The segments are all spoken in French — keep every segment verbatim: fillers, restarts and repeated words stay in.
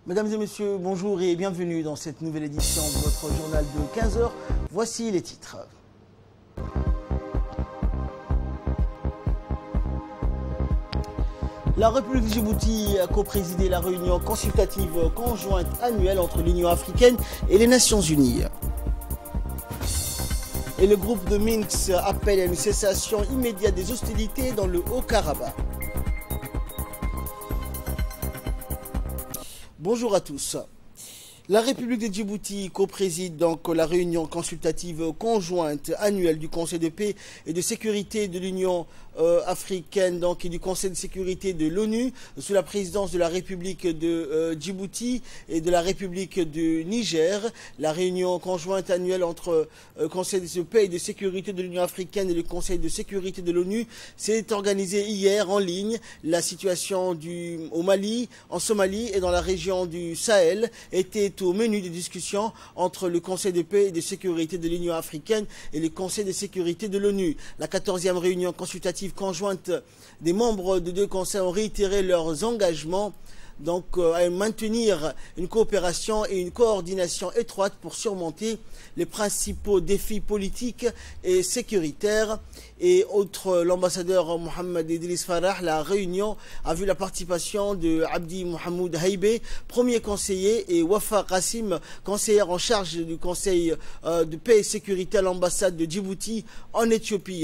Mesdames et messieurs, bonjour et bienvenue dans cette nouvelle édition de votre journal de quinze heures. Voici les titres. La République de Djibouti a co-présidé la réunion consultative conjointe annuelle entre l'Union africaine et les Nations unies. Et le groupe de Minsk appelle à une cessation immédiate des hostilités dans le Haut-Karabakh. Bonjour à tous. La République de Djibouti co-préside donc la réunion consultative conjointe annuelle du Conseil de paix et de sécurité de l'Union euh, africaine donc, et du Conseil de sécurité de l'ONU sous la présidence de la République de euh, Djibouti et de la République du Niger. La réunion conjointe annuelle entre le euh, Conseil de paix et de sécurité de l'Union africaine et le Conseil de sécurité de l'ONU s'est organisée hier en ligne. La situation du, au Mali, en Somalie et dans la région du Sahel était au menu des discussions entre le Conseil de paix et de sécurité de l'Union africaine et le Conseil de sécurité de l'ONU. La quatorzième réunion consultative conjointe des membres des deux conseils ont réitéré leurs engagements donc euh, à maintenir une coopération et une coordination étroite pour surmonter les principaux défis politiques et sécuritaires. Et outre l'ambassadeur Mohamed Idriss Farah, la réunion a vu la participation de Abdi Mohamed Haïbé, premier conseiller, et Wafa Qassim, conseillère en charge du Conseil euh, de paix et sécurité à l'ambassade de Djibouti en Éthiopie.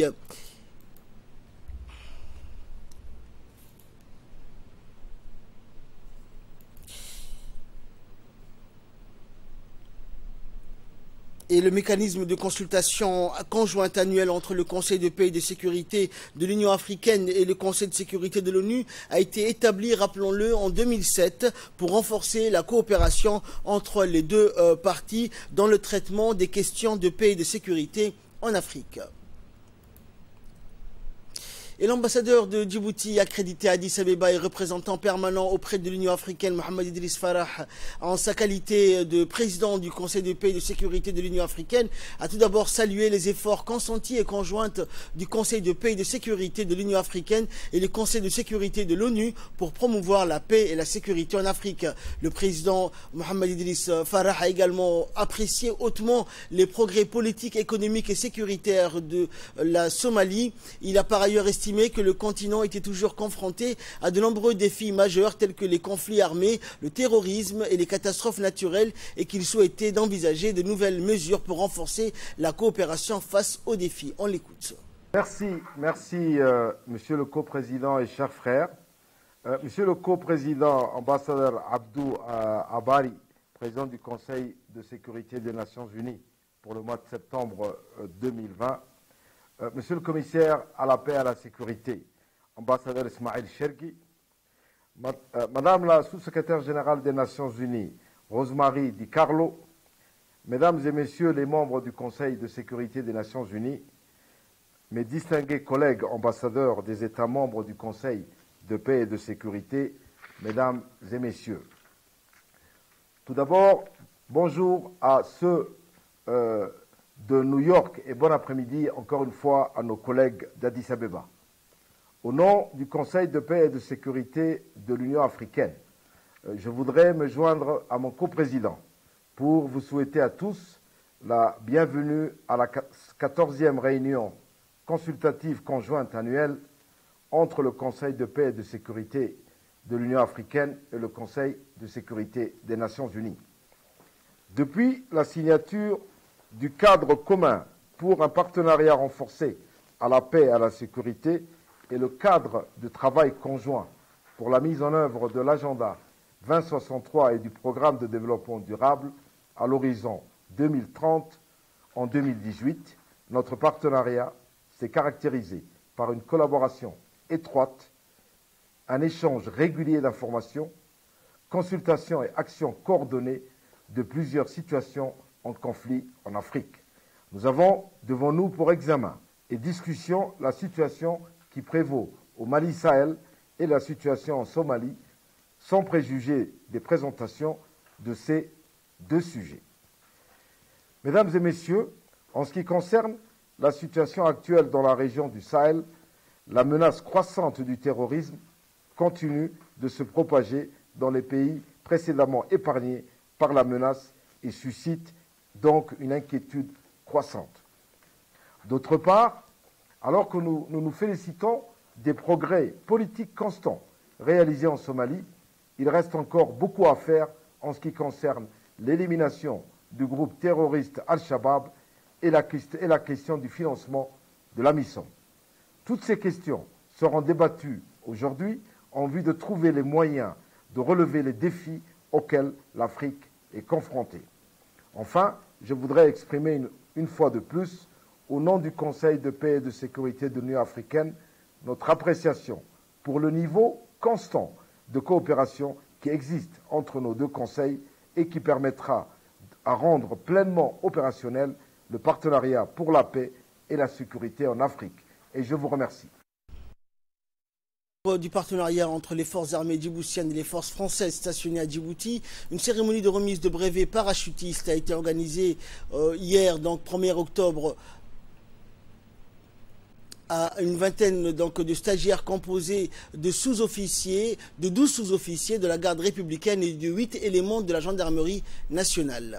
Et le mécanisme de consultation conjointe annuelle entre le Conseil de paix et de sécurité de l'Union africaine et le Conseil de sécurité de l'ONU a été établi, rappelons-le, en deux mille sept pour renforcer la coopération entre les deux euh, parties dans le traitement des questions de paix et de sécurité en Afrique. Et l'ambassadeur de Djibouti accrédité à Addis Abeba et représentant permanent auprès de l'Union africaine, Mohamed Idriss Farah, en sa qualité de président du Conseil de paix et de sécurité de l'Union africaine, a tout d'abord salué les efforts consentis et conjoints du Conseil de paix et de sécurité de l'Union africaine et le Conseil de sécurité de l'ONU pour promouvoir la paix et la sécurité en Afrique. Le président Mohamed Idriss Farah a également apprécié hautement les progrès politiques, économiques et sécuritaires de la Somalie. Il a par ailleurs estimé que le continent était toujours confronté à de nombreux défis majeurs tels que les conflits armés, le terrorisme et les catastrophes naturelles et qu'il souhaitait d'envisager de nouvelles mesures pour renforcer la coopération face aux défis. On l'écoute. Merci, merci euh, Monsieur le co-président et chers frères. Euh, Monsieur le co-président, ambassadeur Abdou euh, Abari, président du Conseil de sécurité des Nations Unies pour le mois de septembre euh, deux mille vingt. Euh, Monsieur le commissaire à la paix et à la sécurité, ambassadeur Ismaël Chergui, ma, euh, Madame la sous-secrétaire générale des Nations Unies, Rosemary Di Carlo, Mesdames et Messieurs les membres du Conseil de sécurité des Nations Unies, mes distingués collègues ambassadeurs des États membres du Conseil de paix et de sécurité, Mesdames et Messieurs. Tout d'abord, bonjour à ceux euh, de New York et bon après-midi encore une fois à nos collègues d'Addis Abeba. Au nom du Conseil de paix et de sécurité de l'Union africaine, je voudrais me joindre à mon coprésident pour vous souhaiter à tous la bienvenue à la quatorzième réunion consultative conjointe annuelle entre le Conseil de paix et de sécurité de l'Union africaine et le Conseil de sécurité des Nations unies. Depuis la signature du cadre commun pour un partenariat renforcé à la paix et à la sécurité et le cadre de travail conjoint pour la mise en œuvre de l'agenda vingt soixante-trois et du programme de développement durable à l'horizon deux mille trente en deux mille dix-huit, notre partenariat s'est caractérisé par une collaboration étroite, un échange régulier d'informations, consultation et actions coordonnées de plusieurs situations en conflit en Afrique. Nous avons devant nous pour examen et discussion la situation qui prévaut au Mali Sahel et la situation en Somalie, sans préjuger des présentations de ces deux sujets. Mesdames et Messieurs, en ce qui concerne la situation actuelle dans la région du Sahel, la menace croissante du terrorisme continue de se propager dans les pays précédemment épargnés par la menace et suscitent donc une inquiétude croissante. D'autre part, alors que nous, nous nous félicitons des progrès politiques constants réalisés en Somalie, il reste encore beaucoup à faire en ce qui concerne l'élimination du groupe terroriste Al-Shabaab et la, et la question du financement de la mission. Toutes ces questions seront débattues aujourd'hui en vue de trouver les moyens de relever les défis auxquels l'Afrique est confrontée. Enfin, je voudrais exprimer une, une fois de plus, au nom du Conseil de paix et de sécurité de l'Union africaine, notre appréciation pour le niveau constant de coopération qui existe entre nos deux conseils et qui permettra à rendre pleinement opérationnel le partenariat pour la paix et la sécurité en Afrique. Et je vous remercie. Du partenariat entre les forces armées djiboutiennes et les forces françaises stationnées à Djibouti, une cérémonie de remise de brevets parachutistes a été organisée euh, hier, donc premier octobre, à une vingtaine donc, de stagiaires composés de sous-officiers, de douze sous-officiers de la garde républicaine et de huit éléments de la gendarmerie nationale.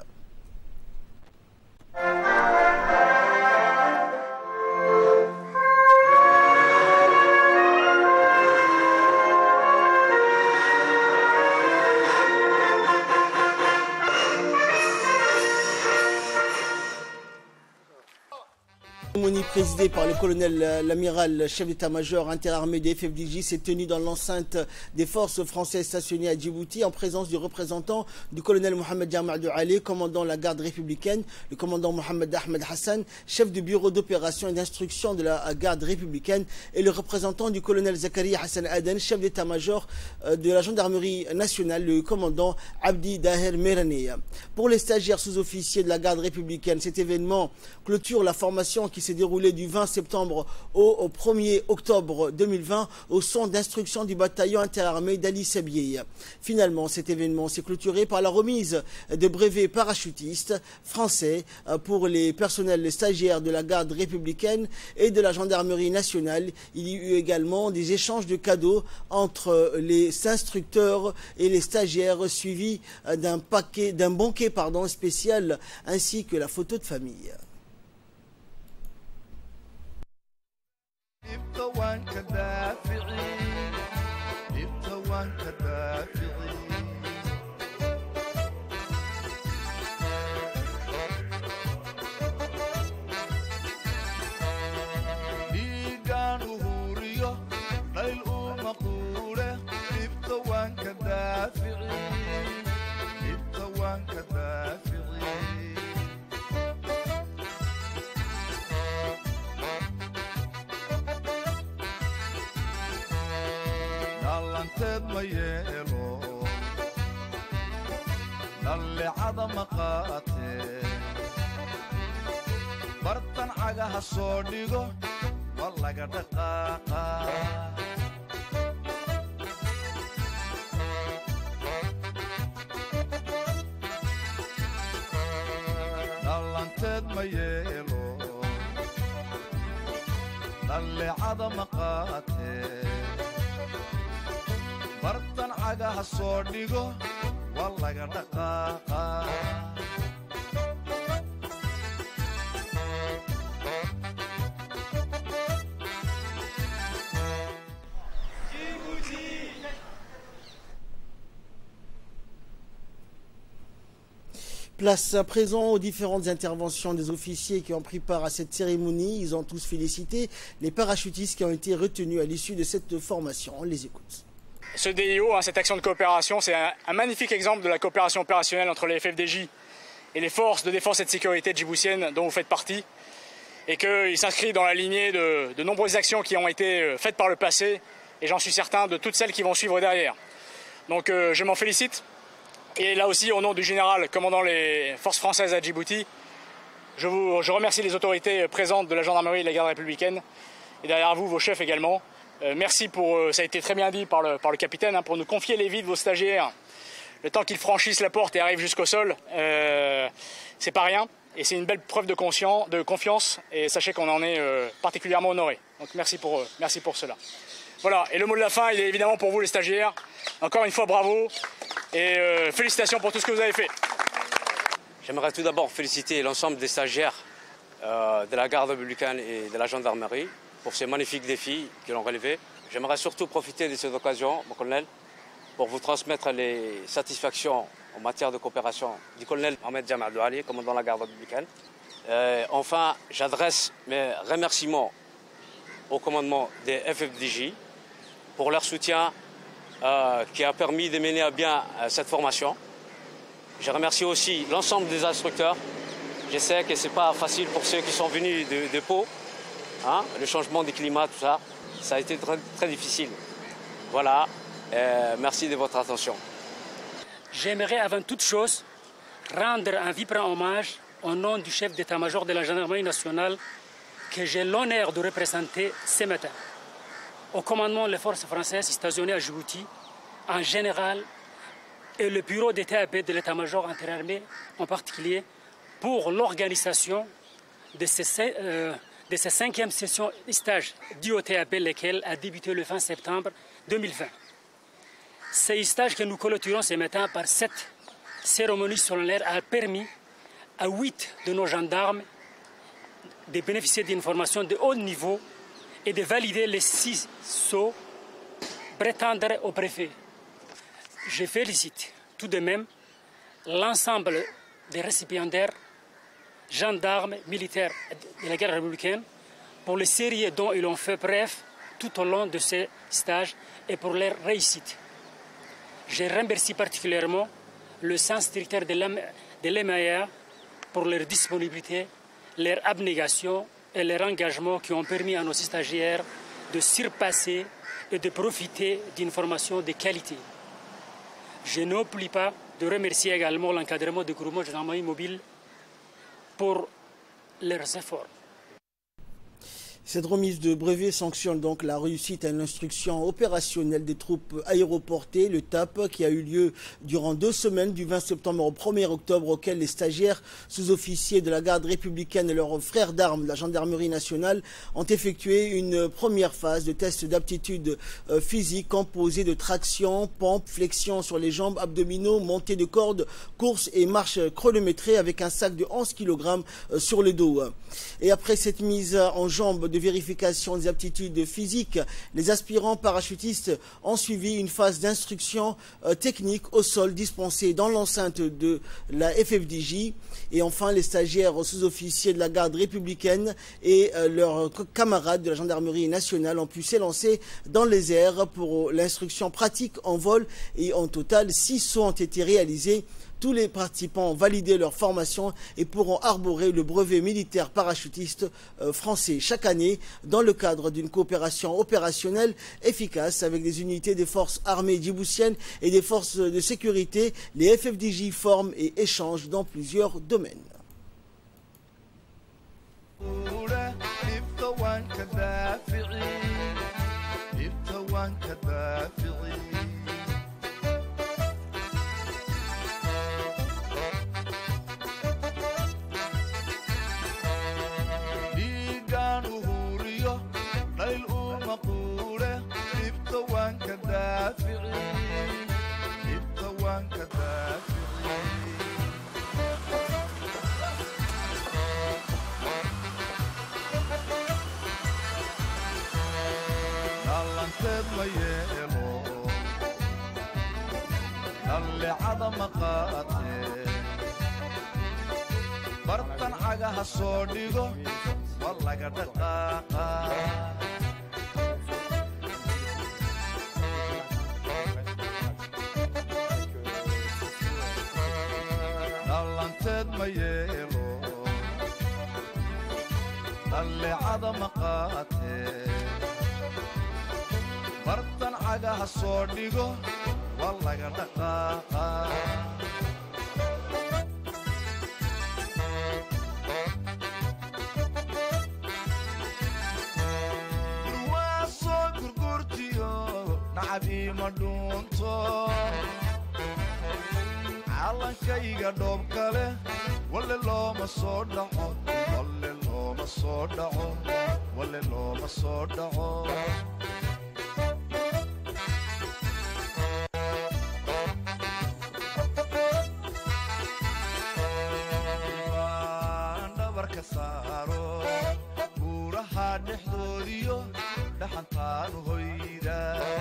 La cérémonie présidée par le colonel, l'amiral, chef d'état-major interarmé des F F D J s'est tenue dans l'enceinte des forces françaises stationnées à Djibouti en présence du représentant du colonel Mohamed Jamadou Ali, commandant la garde républicaine, le commandant Mohamed Ahmed Hassan, chef du bureau d'opération et d'instruction de la garde républicaine, et le représentant du colonel Zakaria Hassan Aden, chef d'état-major de la gendarmerie nationale, le commandant Abdi Daher Merani. Pour les stagiaires sous-officiers de la garde républicaine, cet événement clôture la formation qui s'est déroulée du vingt septembre au, au premier octobre deux mille vingt au centre d'instruction du bataillon interarmé d'Ali Sabieh. Finalement, cet événement s'est clôturé par la remise de brevets parachutistes français pour les personnels stagiaires de la garde républicaine et de la gendarmerie nationale. Il y eut également des échanges de cadeaux entre les instructeurs et les stagiaires suivis d'un paquet, d'un banquet pardon, spécial ainsi que la photo de famille. bartan cagaha soo dhigo war laga dhaqaaqa dhalanteed ma yeelo dhallecada ma qaatee bartan cagaha soo dhigo war laga dhaqaaqa Place à présent aux différentes interventions des officiers qui ont pris part à cette cérémonie. Ils ont tous félicité les parachutistes qui ont été retenus à l'issue de cette formation. On les écoute. Ce D I O, hein, cette action de coopération, c'est un, un magnifique exemple de la coopération opérationnelle entre les F F D J et les forces de défense et de sécurité djiboutiennes dont vous faites partie, et qu'il s'inscrit dans la lignée de, de nombreuses actions qui ont été faites par le passé, et j'en suis certain de toutes celles qui vont suivre derrière. Donc euh, je m'en félicite. Et là aussi, au nom du général commandant les forces françaises à Djibouti, je, vous, je remercie les autorités présentes de la gendarmerie et de la garde républicaine, et derrière vous, vos chefs également. Euh, merci pour, euh, ça a été très bien dit par le, par le capitaine, hein, pour nous confier les vies de vos stagiaires. Le temps qu'ils franchissent la porte et arrivent jusqu'au sol, euh, c'est pas rien. Et c'est une belle preuve de, conscient, de confiance, et sachez qu'on en est euh, particulièrement honorés. Donc merci pour, euh, merci pour cela. Voilà, et le mot de la fin, il est évidemment pour vous les stagiaires. Encore une fois, bravo. Et euh, félicitations pour tout ce que vous avez fait. J'aimerais tout d'abord féliciter l'ensemble des stagiaires euh, de la garde républicaine et de la gendarmerie pour ces magnifiques défis qu'ils ont relevés. J'aimerais surtout profiter de cette occasion, mon colonel, pour vous transmettre les satisfactions en matière de coopération du colonel Ahmed Jam Abdouali, commandant de la garde républicaine. Euh, enfin, j'adresse mes remerciements au commandement des F F D J pour leur soutien euh, qui a permis de mener à bien euh, cette formation. Je remercie aussi l'ensemble des instructeurs. Je sais que ce n'est pas facile pour ceux qui sont venus de, de Pau, hein, le changement du climat, tout ça, ça a été très, très difficile. Voilà, euh, merci de votre attention. J'aimerais avant toute chose rendre un vibrant hommage au nom du chef d'état-major de la gendarmerie nationale que j'ai l'honneur de représenter ce matin. Au commandement des forces françaises stationnées à Djibouti, en général, et le bureau des T A B de l'état-major interarmé en particulier, pour l'organisation de ces, euh, de ces cinquième sessions stage du O T A B, lesquelles a débuté le vingt septembre deux mille vingt. Ces stages que nous clôturons ce matin par cette cérémonie solennelle a permis à huit de nos gendarmes de bénéficier d'une formation de haut niveau et de valider les six sauts prétendant au préfet. Je félicite tout de même l'ensemble des récipiendaires, gendarmes, militaires de la garde républicaine pour le sérieux dont ils ont fait preuve tout au long de ces stages et pour leur réussite. Je remercie particulièrement le sens directeur de l'E M A A pour leur disponibilité, leur abnégation et leur engagement qui ont permis à nos stagiaires de surpasser et de profiter d'une formation de qualité. Je n'oublie pas de remercier également l'encadrement du groupement de gendarmerie mobile pour leurs efforts. Cette remise de brevet sanctionne donc la réussite à l'instruction opérationnelle des troupes aéroportées, le T A P, qui a eu lieu durant deux semaines du vingt septembre au premier octobre, auquel les stagiaires sous-officiers de la garde républicaine et leurs frères d'armes de la gendarmerie nationale ont effectué une première phase de test d'aptitude physique composée de traction, pompe, flexion sur les jambes, abdominaux, montée de corde, course et marche chronométrée avec un sac de onze kilogrammes sur le dos. Et après cette mise en jambe de vérification des aptitudes physiques, les aspirants parachutistes ont suivi une phase d'instruction euh, technique au sol dispensée dans l'enceinte de la F F D J. Et enfin, les stagiaires sous-officiers de la garde républicaine et euh, leurs camarades de la gendarmerie nationale ont pu s'élancer dans les airs pour l'instruction pratique en vol. Et en total, six sauts ont été réalisés. Tous les participants ont validé leur formation et pourront arborer le brevet militaire parachutiste euh, français chaque année dans le cadre d'une coopération opérationnelle efficace avec des unités des forces armées djiboutiennes et des forces de sécurité. Les F F D J forment et échangent dans plusieurs domaines. bartan cagaha soo dhigo war laga dhaqaaqa dhalanteed ma yeelo dhallecada ma qaatee bartan cagaha soo dhigo war laga dhaqaaqa nacbi ma dhuunto calankayga dhoob kale walle looma soo dhaco walle looma soo dhaco walle looma soo dhaco dhabarka saaro buuraha dhexdoodiyo dhaxantaanu hoyda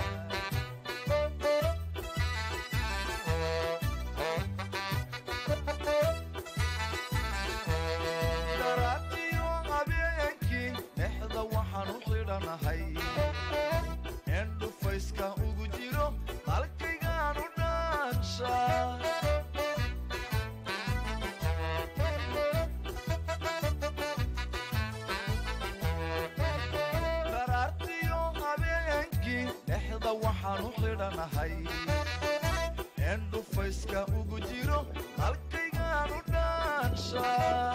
daraatiyo habeenkii dhexda waxaan u xidhanahay in dhufayska ugu jiro halkaygaan u dhaanshaa waxaan u xidhanahay in dhufayska ugu jiro halkaygaan u dhaanshaa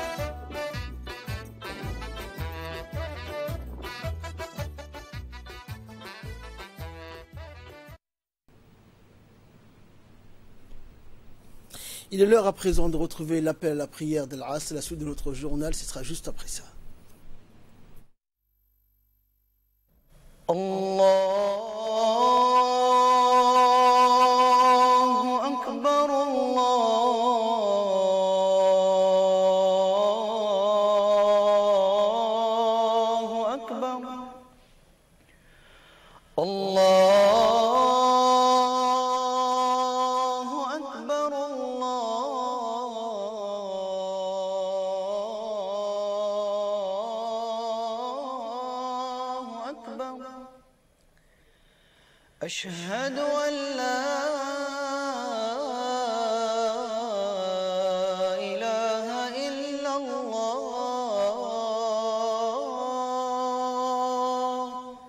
Il est l'heure à présent de retrouver l'appel à la prière d'Al-Asr. La suite de notre journal, ce sera juste après ça. Allah أشهد أن لا إله إلا الله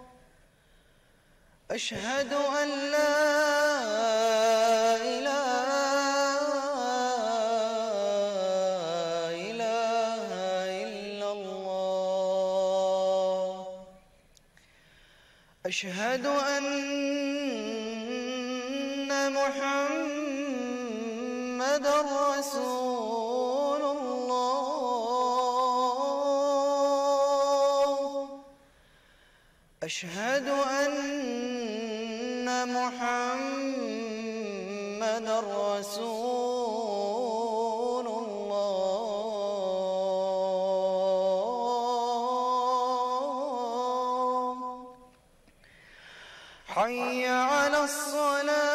أشهد أن لا إله إلا الله أشهد أن محمد رسول الله أشهد أن محمد رسول الله حي على الصلاة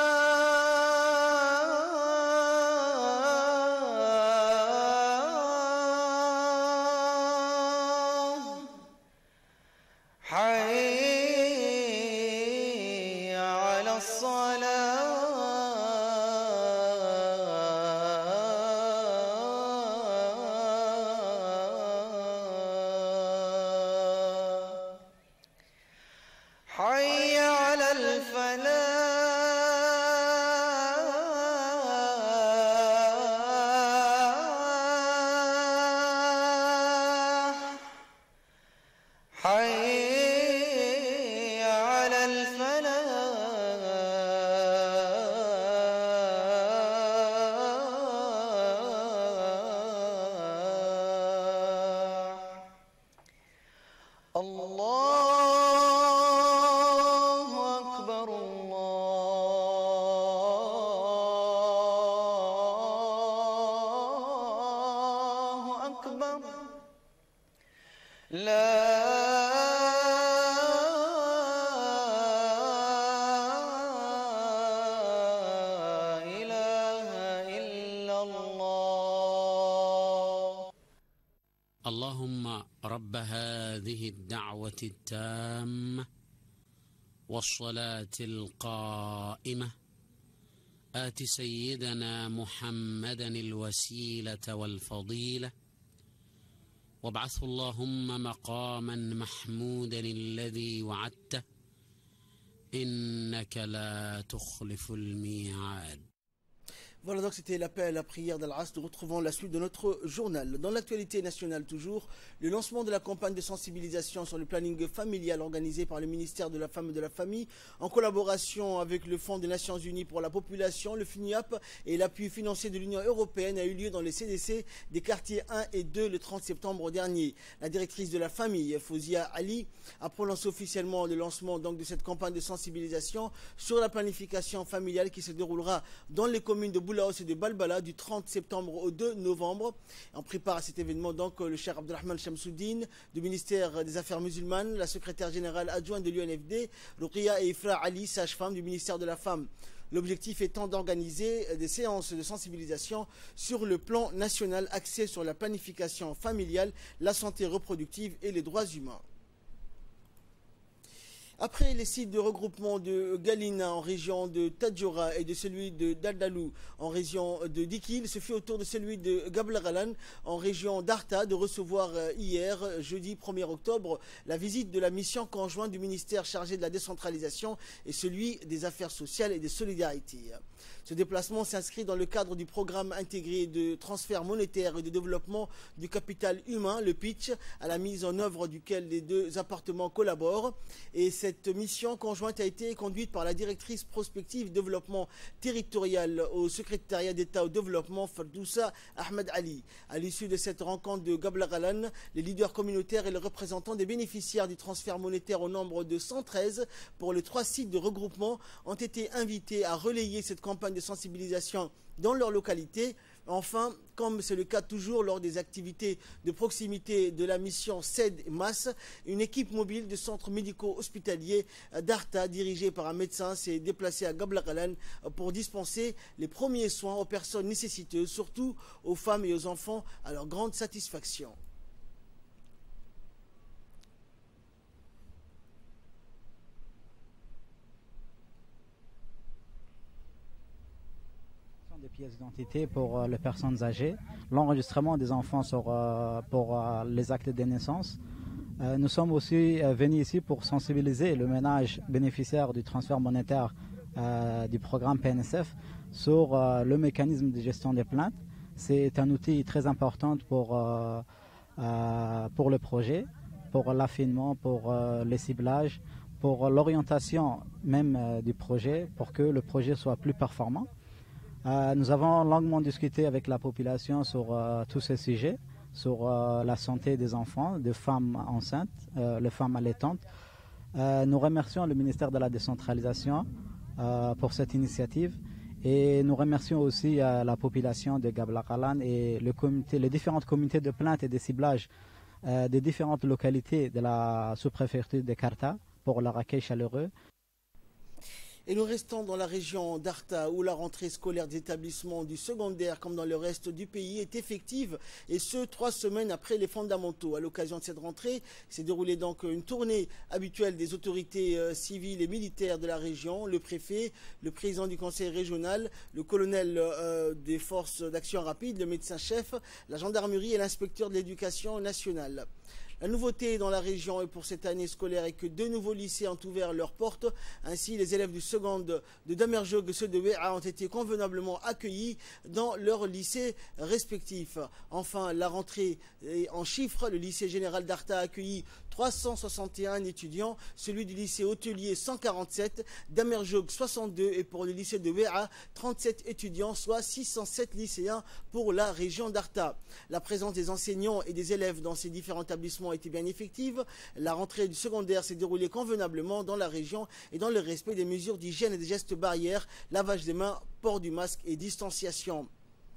حي على الفلاح حي على الفلاح الله لا إله إلا الله. اللهم رب هذه الدعوة التامة والصلاة القائمة آت سيدنا محمدا الوسيلة والفضيلة وابعثه اللهم مقاما محمودا الذي وعدته إنك لا تخلف الميعاد. Voilà, donc c'était l'appel à la prière d'Al-Asr. Nous retrouvons la suite de notre journal. Dans l'actualité nationale toujours, le lancement de la campagne de sensibilisation sur le planning familial organisé par le ministère de la Femme et de la Famille en collaboration avec le Fonds des Nations Unies pour la Population, le FINIAP et l'appui financier de l'Union Européenne a eu lieu dans les C D C des quartiers un et deux le trente septembre dernier. La directrice de la famille, Fouzia Ali, a prononcé officiellement le lancement donc, de cette campagne de sensibilisation sur la planification familiale qui se déroulera dans les communes de Boulay Boulaos et de Balbala du trente septembre au deux novembre. On prépare à cet événement donc le Cheikh Abdelrahman Shamsuddin du ministère des Affaires musulmanes, la secrétaire générale adjointe de l'U N F D, Ruqia et Ifra Ali, sage-femme du ministère de la Femme. L'objectif étant d'organiser des séances de sensibilisation sur le plan national axées sur la planification familiale, la santé reproductive et les droits humains. Après les sites de regroupement de Galina en région de Tadjoura et de celui de Daldalou en région de Dikil, ce fut au tour de celui de Gablagalan en région d'Arta de recevoir hier, jeudi premier octobre, la visite de la mission conjointe du ministère chargé de la décentralisation et celui des affaires sociales et des solidarités. Ce déplacement s'inscrit dans le cadre du programme intégré de transfert monétaire et de développement du capital humain, le Pitch, à la mise en œuvre duquel les deux appartements collaborent. Et cette mission conjointe a été conduite par la directrice prospective développement territorial au secrétariat d'État au développement, Ferdousa Ahmed Ali. À l'issue de cette rencontre de Gablagalan, les leaders communautaires et les représentants des bénéficiaires du transfert monétaire au nombre de cent treize pour les trois sites de regroupement ont été invités à relayer cette campagne de sensibilisation dans leur localité. Enfin, comme c'est le cas toujours lors des activités de proximité de la mission C E D et M A S, une équipe mobile de centres médicaux hospitaliers d'Arta, dirigée par un médecin, s'est déplacée à Gablagalan pour dispenser les premiers soins aux personnes nécessiteuses, surtout aux femmes et aux enfants, à leur grande satisfaction. Des pièces d'identité pour euh, les personnes âgées, l'enregistrement des enfants sur, euh, pour euh, les actes de naissance. Euh, nous sommes aussi euh, venus ici pour sensibiliser le ménage bénéficiaire du transfert monétaire euh, du programme P N S F sur euh, le mécanisme de gestion des plaintes. C'est un outil très important pour, euh, euh, pour le projet, pour l'affinement, pour euh, les ciblages, pour l'orientation même euh, du projet, pour que le projet soit plus performant. Euh, nous avons longuement discuté avec la population sur euh, tous ces sujets, sur euh, la santé des enfants, des femmes enceintes, euh, les femmes allaitantes. Euh, nous remercions le ministère de la décentralisation euh, pour cette initiative et nous remercions aussi euh, la population de Gablagalan et le comité, les différentes comités de plainte et de ciblage euh, des différentes localités de la sous-préfecture de Karta pour leur accueil chaleureux. Et nous restons dans la région d'Arta où la rentrée scolaire des établissements du secondaire comme dans le reste du pays est effective et ce, trois semaines après les fondamentaux. À l'occasion de cette rentrée, s'est déroulée donc une tournée habituelle des autorités euh, civiles et militaires de la région, le préfet, le président du conseil régional, le colonel euh, des forces d'action rapide, le médecin-chef, la gendarmerie et l'inspecteur de l'éducation nationale. La nouveauté dans la région et pour cette année scolaire est que deux nouveaux lycées ont ouvert leurs portes. Ainsi, les élèves du second de Damerjog et ceux de Wéa ont été convenablement accueillis dans leurs lycées respectifs. Enfin, la rentrée est en chiffres. Le lycée général d'Arta a accueilli trois cent soixante et un étudiants, celui du lycée hôtelier cent quarante-sept, Damerjog soixante-deux et pour le lycée de Wéa, trente-sept étudiants, soit six cent sept lycéens pour la région d'Arta. La présence des enseignants et des élèves dans ces différents établissements a été bien effective. La rentrée du secondaire s'est déroulée convenablement dans la région et dans le respect des mesures d'hygiène et des gestes barrières, lavage des mains, port du masque et distanciation.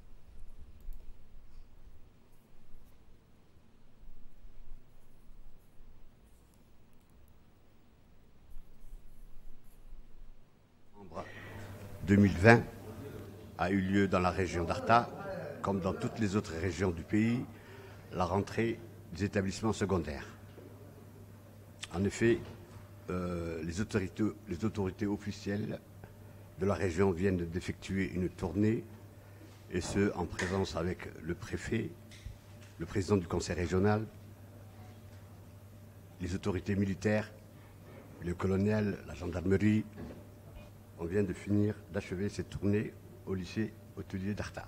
deux mille vingt a eu lieu dans la région d'Arta, comme dans toutes les autres régions du pays, la rentrée des établissements secondaires. En effet, euh, les, autorités, les autorités officielles de la région viennent d'effectuer une tournée, et ce, en présence avec le préfet, le président du conseil régional, les autorités militaires, le colonel, la gendarmerie. On vient de finir, d'achever cette tournée au lycée hôtelier d'Arta.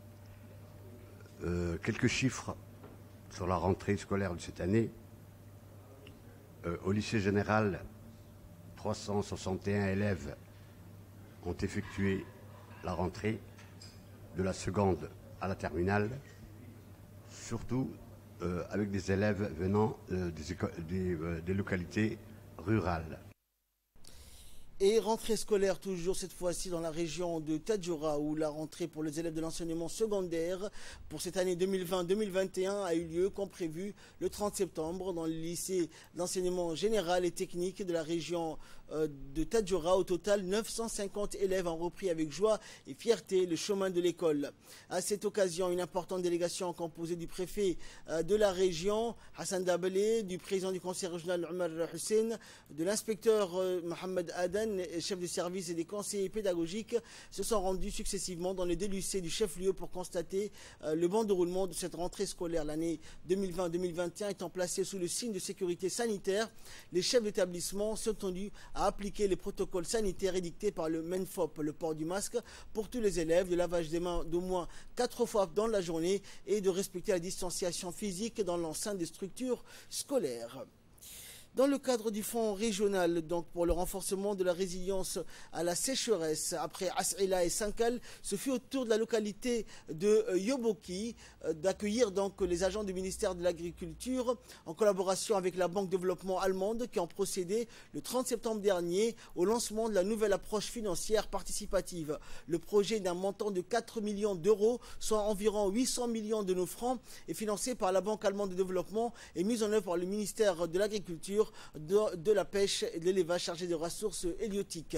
Euh, quelques chiffres sur la rentrée scolaire de cette année. Euh, au lycée général, trois cent soixante et un élèves ont effectué la rentrée de la seconde à la terminale, surtout euh, avec des élèves venant euh, des, des, euh, des localités rurales. Et rentrée scolaire toujours cette fois-ci dans la région de Tadjoura où la rentrée pour les élèves de l'enseignement secondaire pour cette année deux mille vingt deux mille vingt et un a eu lieu comme prévu le trente septembre dans le lycée d'enseignement général et technique de la région de Tadjoura. Au total, neuf cent cinquante élèves ont repris avec joie et fierté le chemin de l'école. À cette occasion, une importante délégation composée du préfet de la région, Hassan Dabelé, du président du conseil régional, Omar Hussein, de l'inspecteur Mohamed Adan, chef de service et des conseillers pédagogiques se sont rendus successivement dans les deux lycées du chef-lieu pour constater euh, le bon déroulement de cette rentrée scolaire. L'année deux mille vingt deux mille vingt et un étant placée sous le signe de sécurité sanitaire, les chefs d'établissement sont tenus à appliquer les protocoles sanitaires édictés par le MENFOP, le port du masque pour tous les élèves, le lavage des mains d'au moins quatre fois dans la journée et de respecter la distanciation physique dans l'enceinte des structures scolaires. Dans le cadre du fonds régional donc pour le renforcement de la résilience à la sécheresse après As'ila et Sankal, ce fut au tour de la localité de Yoboki d'accueillir donc les agents du ministère de l'Agriculture en collaboration avec la Banque de développement allemande qui ont procédé le trente septembre dernier au lancement de la nouvelle approche financière participative. Le projet d'un montant de quatre millions d'euros, soit environ huit cents millions de nos francs, est financé par la Banque allemande de développement et mis en œuvre par le ministère de l'Agriculture, De, de la pêche et de l'élevage chargé de ressources héliotiques.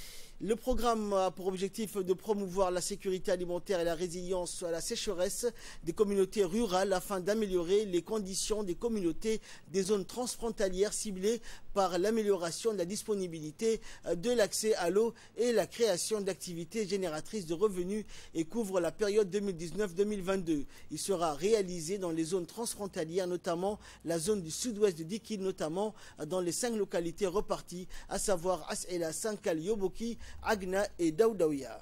Le programme a pour objectif de promouvoir la sécurité alimentaire et la résilience à la sécheresse des communautés rurales afin d'améliorer les conditions des communautés des zones transfrontalières ciblées par l'amélioration de la disponibilité de l'accès à l'eau et la création d'activités génératrices de revenus et couvre la période deux mille dix-neuf deux mille vingt-deux. Il sera réalisé dans les zones transfrontalières, notamment la zone du sud-ouest de Dikil, notamment dans les cinq localités reparties, à savoir As'ela, Sankal, Yoboki, Agna et Daoudaouia.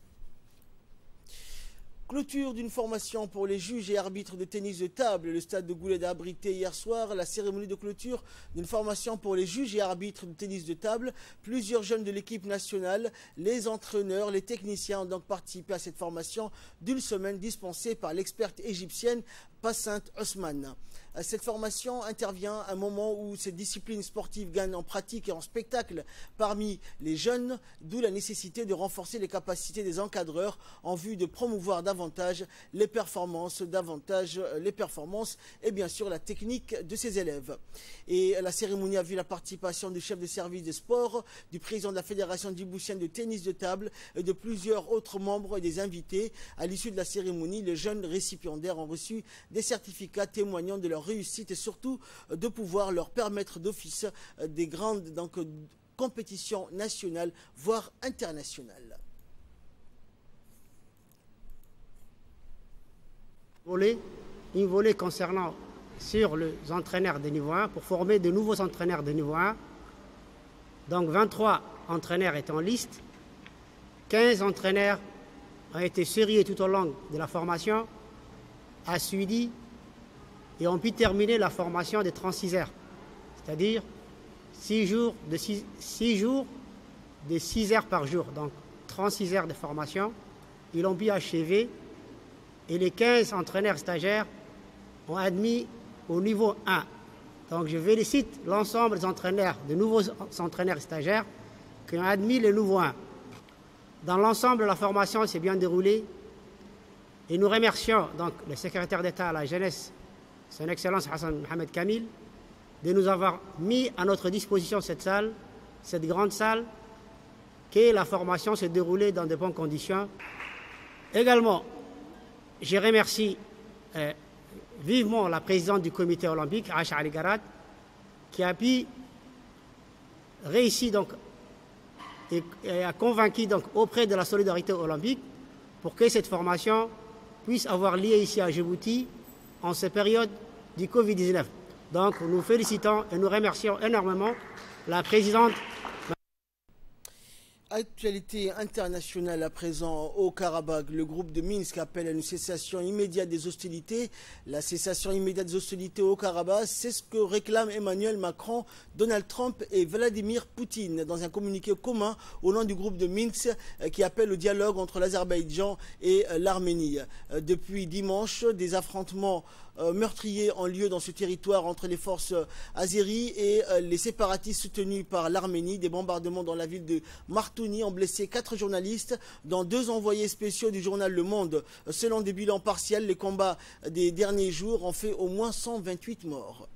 Clôture d'une formation pour les juges et arbitres de tennis de table. Le stade de Gouled a abrité hier soir la cérémonie de clôture d'une formation pour les juges et arbitres de tennis de table. Plusieurs jeunes de l'équipe nationale, les entraîneurs, les techniciens ont donc participé à cette formation d'une semaine dispensée par l'experte égyptienne Passant Osman. Cette formation intervient à un moment où ces disciplines sportives gagnent en pratique et en spectacle parmi les jeunes, d'où la nécessité de renforcer les capacités des encadreurs en vue de promouvoir davantage les performances, davantage les performances et bien sûr la technique de ces élèves. Et la cérémonie a vu la participation du chef de service des sports, du président de la Fédération djiboutienne de tennis de table et de plusieurs autres membres et des invités. À l'issue de la cérémonie, les jeunes récipiendaires ont reçu des certificats témoignant de leur réussite et surtout de pouvoir leur permettre d'office des grandes donc, compétitions nationales, voire internationales. Volet, une volée concernant sur les entraîneurs de niveau un pour former de nouveaux entraîneurs de niveau un. Donc vingt-trois entraîneurs étaient en liste, quinze entraîneurs ont été sérieux tout au long de la formation, à suivi et ont pu terminer la formation de trente-six heures, c'est-à-dire six jours de six jours de six heures par jour, donc trente-six heures de formation. Ils ont pu achever et les quinze entraîneurs stagiaires ont admis au niveau un. Donc je félicite l'ensemble des entraîneurs, de nouveaux entraîneurs stagiaires qui ont admis le niveau un. Dans l'ensemble, la formation s'est bien déroulée et nous remercions donc le secrétaire d'État à la jeunesse, son Excellence Hassan Mohamed Kamil, de nous avoir mis à notre disposition cette salle, cette grande salle, que la formation s'est déroulée dans de bonnes conditions. Également, je remercie euh, vivement la présidente du comité olympique, Aïcha Ali Garad, qui a pu réussir donc, et, et a convaincu donc, auprès de la solidarité olympique pour que cette formation puisse avoir lieu ici à Djibouti en cette période du Covid dix-neuf. Donc nous félicitons et nous remercions énormément la présidente. Actualité internationale à présent au Karabakh. Le groupe de Minsk appelle à une cessation immédiate des hostilités. La cessation immédiate des hostilités au Karabakh, c'est ce que réclament Emmanuel Macron, Donald Trump et Vladimir Poutine dans un communiqué commun au nom du groupe de Minsk qui appelle au dialogue entre l'Azerbaïdjan et l'Arménie. Depuis dimanche, des affrontements euh, meurtriers ont lieu dans ce territoire entre les forces euh, azéries et euh, les séparatistes soutenus par l'Arménie. Des bombardements dans la ville de Martouni ont blessé quatre journalistes, dont deux envoyés spéciaux du journal Le Monde. Selon des bilans partiels, les combats des derniers jours ont fait au moins cent vingt-huit morts.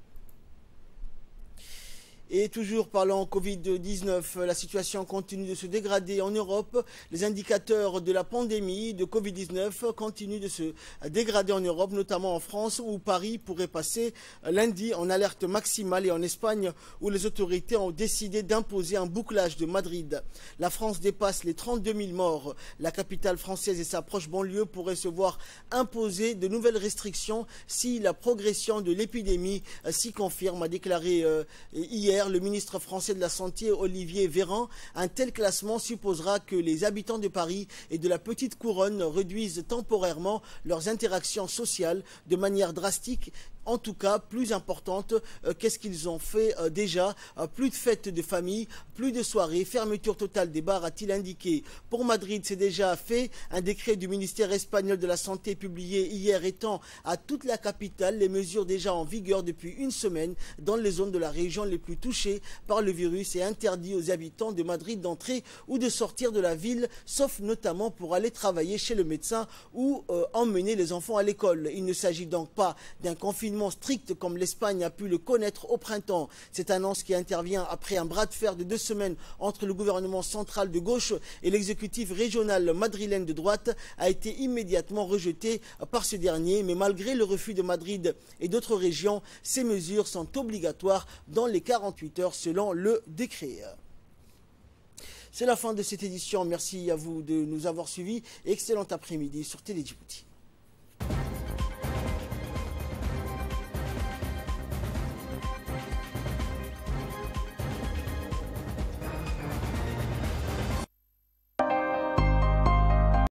Et toujours parlant Covid dix-neuf, la situation continue de se dégrader en Europe. Les indicateurs de la pandémie de Covid dix-neuf continuent de se dégrader en Europe, notamment en France où Paris pourrait passer lundi en alerte maximale et en Espagne où les autorités ont décidé d'imposer un bouclage de Madrid. La France dépasse les trente-deux mille morts. La capitale française et sa proche banlieue pourraient se voir imposer de nouvelles restrictions si la progression de l'épidémie s'y confirme, a déclaré euh, hier le ministre français de la Santé, Olivier Véran. Un tel classement supposera que les habitants de Paris et de la Petite Couronne réduisent temporairement leurs interactions sociales de manière drastique, en tout cas plus importante euh, qu'est-ce qu'ils ont fait euh, déjà. Euh, plus de fêtes de famille, plus de soirées, fermeture totale des bars, a-t-il indiqué. Pour Madrid, c'est déjà fait. Un décret du ministère espagnol de la Santé publié hier étend à toute la capitale les mesures déjà en vigueur depuis une semaine dans les zones de la région les plus touchées par le virus et interdit aux habitants de Madrid d'entrer ou de sortir de la ville, sauf notamment pour aller travailler chez le médecin ou euh, emmener les enfants à l'école. Il ne s'agit donc pas d'un confinement strict comme l'Espagne a pu le connaître au printemps. Cette annonce qui intervient après un bras de fer de deux semaines entre le gouvernement central de gauche et l'exécutif régional madrilène de droite a été immédiatement rejetée par ce dernier. Mais malgré le refus de Madrid et d'autres régions, ces mesures sont obligatoires dans les quarante-huit heures selon le décret. C'est la fin de cette édition. Merci à vous de nous avoir suivis. Excellent après-midi sur Télé Djibouti.